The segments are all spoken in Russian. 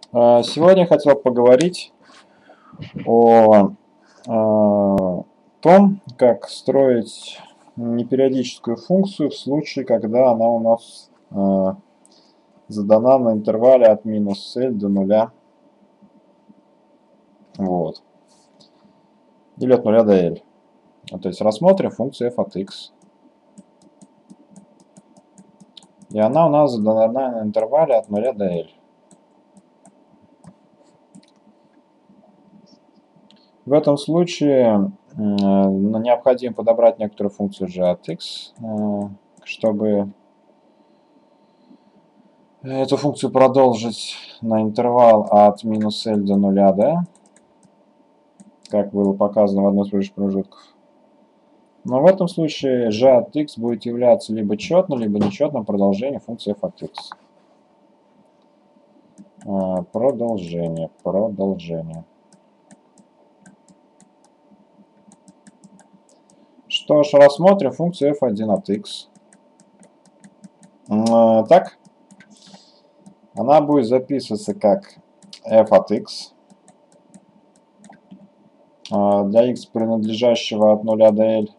Сегодня я хотел поговорить о том, как строить непериодическую функцию в случае, когда она у нас задана на интервале от минус L до нуля. Вот. Или от 0 до L. То есть рассмотрим функцию f от x. И она у нас задана на интервале от 0 до L. В этом случае необходимо подобрать некоторую функцию g от x, чтобы эту функцию продолжить на интервал от минус L до 0, да? Как было показано в одном из предыдущих промежутков. Но в этом случае g от x будет являться либо четным, либо нечетным продолжением функции f от x. Продолжение. Что ж, рассмотрим функцию f1 от x. Так, она будет записываться как f от x для x, принадлежащего от 0 до L.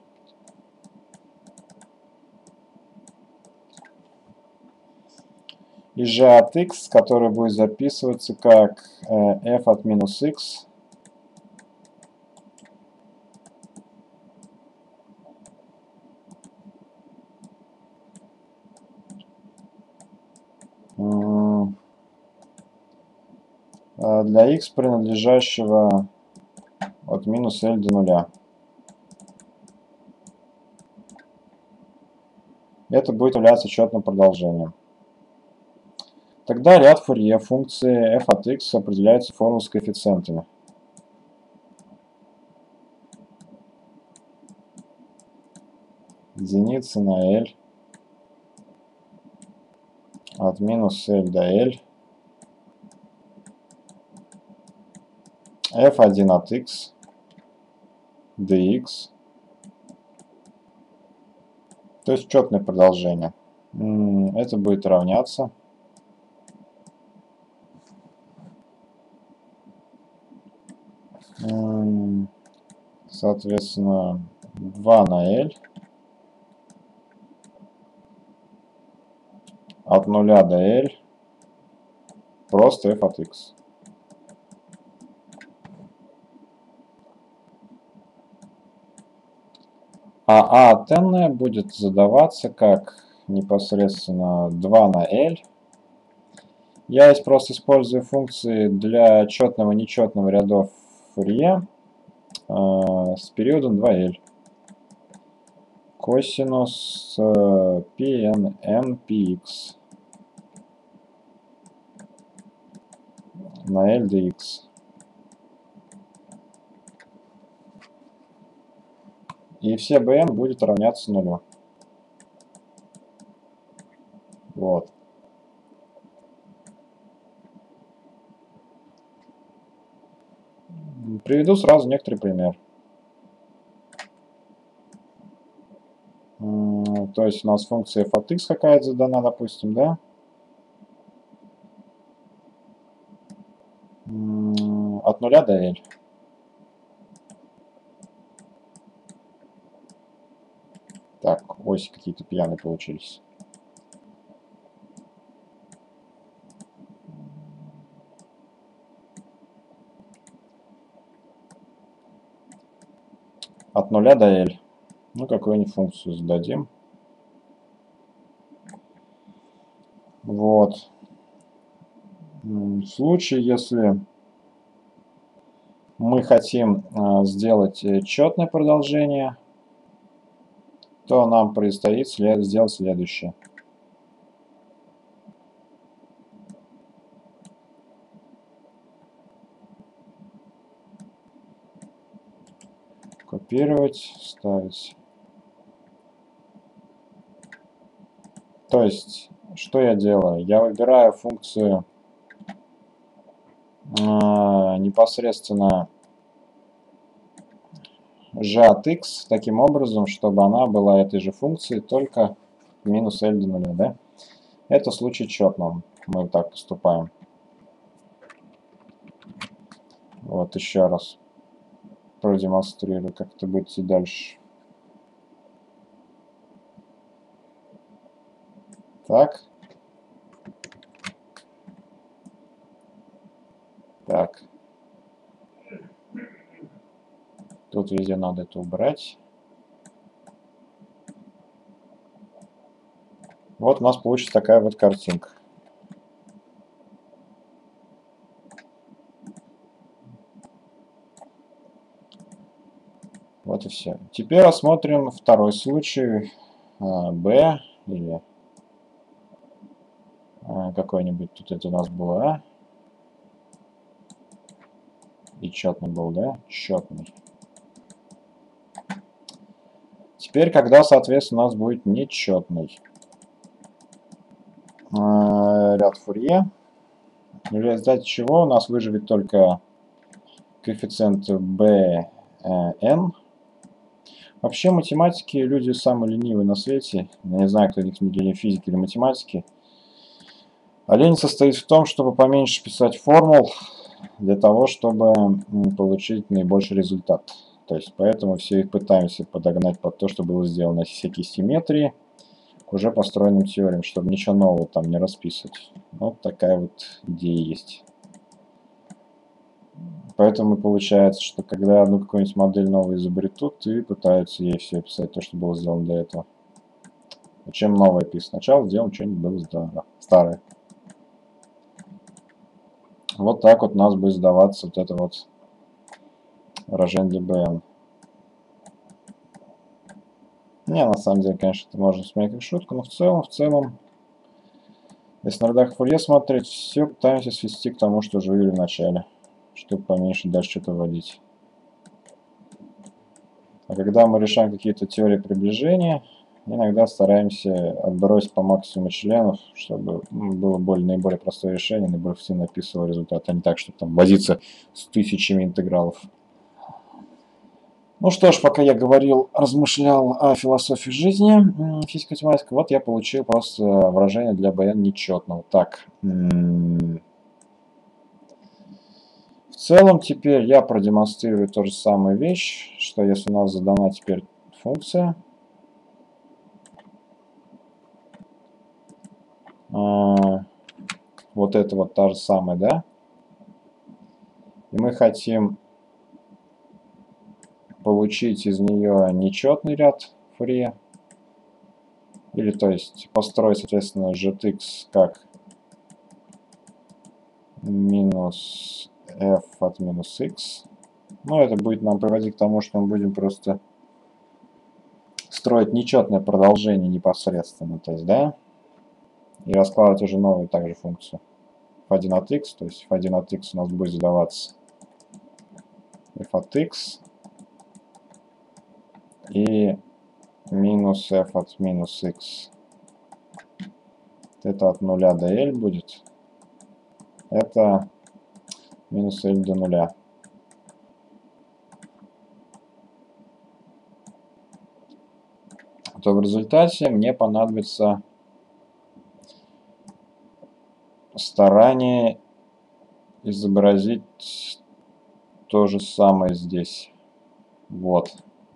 И g от x, который будет записываться как f от минус x для x, принадлежащего от минус L до 0. Это будет являться четным продолжением. Тогда ряд Фурье функции f от x определяется формулой с коэффициентами. Единица на L от минус L до L f1 от x dx. То есть четное продолжение. Это будет равняться соответственно 2 на L от 0 до L просто f от x. А от n будет задаваться как непосредственно 2 на L. Я здесь просто использую функции для четного и нечетного рядов Фурье с периодом 2L. Косинус Pn px на L dx. И все bn будет равняться нулю. Вот. Приведу сразу некоторый пример. То есть у нас функция f от x какая-то задана, допустим, да? От 0 до L. Так, оси какие-то пьяные получились. От 0 до L. Ну, какую-нибудь функцию зададим. Вот. В случае, если мы хотим сделать четное продолжение, то нам предстоит сделать следующее. Копировать, вставить. То есть, что я делаю? Я выбираю функцию непосредственно g от x таким образом, чтобы она была этой же функцией, только минус L до 0, да? Это случай четным. Мы так поступаем. Вот еще раз продемонстрирую, как это будет идти дальше. Так. Так. Тут везде надо это убрать. Вот у нас получится такая вот картинка. Вот и все. Теперь рассмотрим второй случай. B или какой-нибудь. Тут это у нас было А. И четный был, да? Четный. Теперь, когда, соответственно, у нас будет нечетный ряд Фурье, в результате чего у нас выживет только коэффициент bn. Вообще математики люди самые ленивые на свете. Я не знаю, кто из них не физики или математики. А лень состоит в том, чтобы поменьше писать формул для того, чтобы получить наибольший результат. То есть поэтому все их пытаемся подогнать под то, что было сделано всякие симметрии к уже построенным теориям, чтобы ничего нового там не расписывать. Вот такая вот идея есть. Поэтому получается, что когда одну какую-нибудь модель новую изобретут, и пытаются ей все писать то, что было сделано до этого. Чем новое пишет? Сначала сделаем что-нибудь было старое. Вот так вот у нас будет сдаваться вот это вот выражение для BN. Не, на самом деле, конечно, это можно смотреть как шутку, но в целом, если на рядах Фурье смотреть, все пытаемся свести к тому, что уже вывели в начале, чтобы поменьше дальше что-то вводить. А когда мы решаем какие-то теории приближения, иногда стараемся отбросить по максимуму членов, чтобы было наиболее простое решение, наиболее эффективно описывало результат, а не так, чтобы там возиться с тысячами интегралов. Ну что ж, пока я размышлял о философии жизни, физико-математика, вот я получил просто выражение для BN нечетного. Так. В целом теперь я продемонстрирую ту же самую вещь, что если у нас задана теперь функция, вот это вот та же самая, да? И мы хотим получить из нее нечетный ряд Фурье. Или, то есть, построить, соответственно, GTX как минус f от минус x. Ну, это будет нам приводить к тому, что мы будем просто строить нечетное продолжение непосредственно, то есть, да, и раскладывать уже новую также функцию f1 от x, то есть f1 от x у нас будет задаваться f от x и минус f от минус x. Это от 0 до L будет. Это минус L до 0. То в результате мне понадобится старание изобразить то же самое здесь. Вот.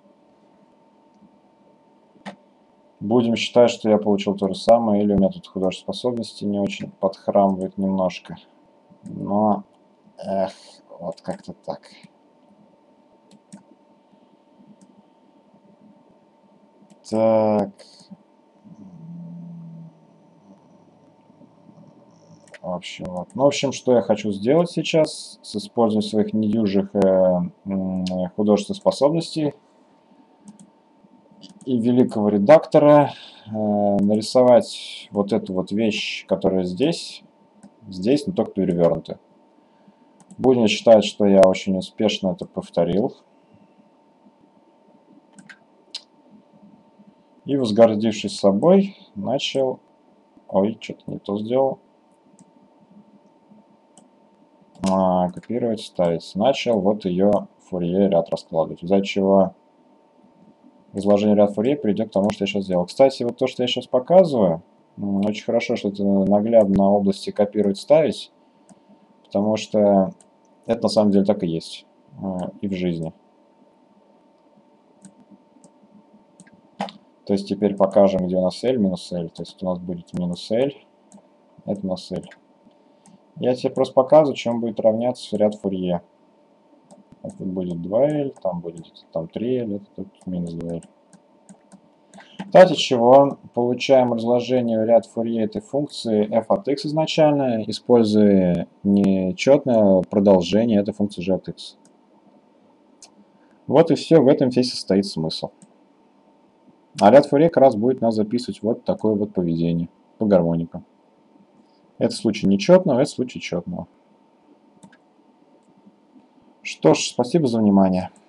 Будем считать, что я получил то же самое, или у меня тут художественные способности не очень подхрамывает немножко. Но, вот как-то так. Так. В общем, что я хочу сделать сейчас с использованием своих недюжих художественных способностей и великого редактора, нарисовать вот эту вот вещь, которая здесь, но только перевернута. Будем считать, что я очень успешно это повторил. И, возгордившись собой, начал... Ой, что-то не то сделал. Копировать, ставить. Начал вот ее Фурье ряд раскладывать. Из-за чего изложение ряд Фурье придет к тому, что я сейчас сделал. Кстати, вот то, что я сейчас показываю, очень хорошо, что это наглядно на области копировать, ставить. Потому что Это на самом деле так и есть и в жизни. То есть теперь покажем, где у нас L минус L. То есть у нас будет минус L, это у нас L. Я тебе просто показываю, чем будет равняться ряд Фурье. Это будет 2L, там будет там 3L, это тут минус 2L. В результате чего получаем разложение в ряд Фурье этой функции f от x изначально, используя нечетное продолжение этой функции g от x. Вот и все, в этом весь состоит смысл. А ряд Фурье как раз будет нас записывать вот такое вот поведение по гармоникам. Это случай нечетного, это случай четного. Что ж, спасибо за внимание.